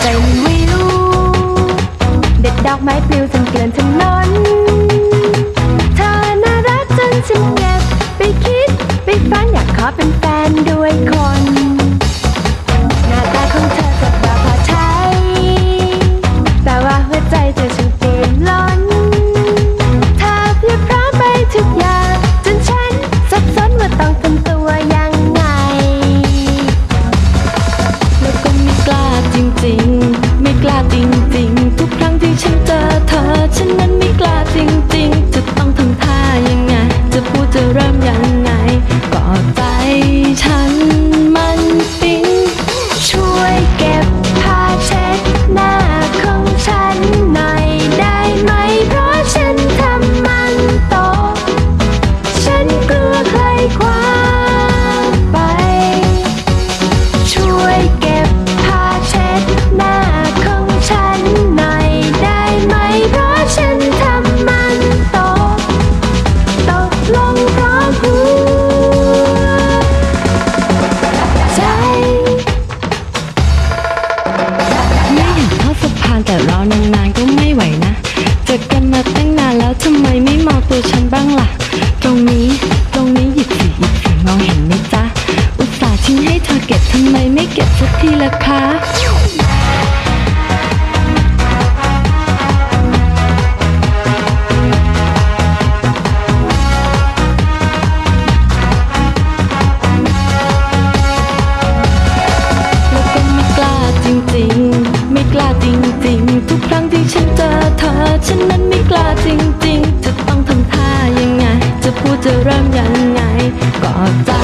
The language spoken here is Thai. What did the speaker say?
ใจมันวิวเด็ดดอกไม้ปลิวจนเกลื่อนถนนเธอน่ารักจนฉันเก็บไปคิดไปฝันอยากขอเป็นแฟนด้วยคนหน้าตาของเธอจะบ้าพอใช้แต่ว่าหัวใจเธอช่างเต็มล้นเธอเพียบพร้อมไปทุกอย่างจนฉันสับสนว่าต้องทำตัวยังไงแล้วก็ไม่กล้าจริงๆไม่กล้าจริงๆทุกครั้งที่ฉันเจอเธอฉันนั้นไม่กล้าจริงๆจะต้องทำท่ายังไงจะพูดจะเริ่มยังไงก็ใจฉันมันปิ๊งช่วยเก็บผ้าเช็ดหน้าของฉันหน่อยได้ไหมเพราะฉันทำมันตกฉันกลัวใครคว้าไปช่วยเก็บผ้าเช็ดหน้าของฉันหน่อยได้ไหมเพราะฉันทำมันตกลงเพราะหัวใจไม่อยากทอดสะพานแต่รอนานๆก็ไม่ไหวนะเจอกันมาตั้งนานแล้วทำไมไม่มองตัวฉันบ้างล่ะตรงนี้หยิบสิมองเห็นไหมจ๊ะอุตส่าห์ทิ้งให้เธอเก็บทำไมไม่เก็บสักทีล่ะคะไม่กล้าจริงๆทุกครั้งที่ฉันเจอเธอฉันนั้นไม่กล้าจริงๆจะต้องทำท่ายังไงจะพูดจะเริ่มยังไงก็ใจ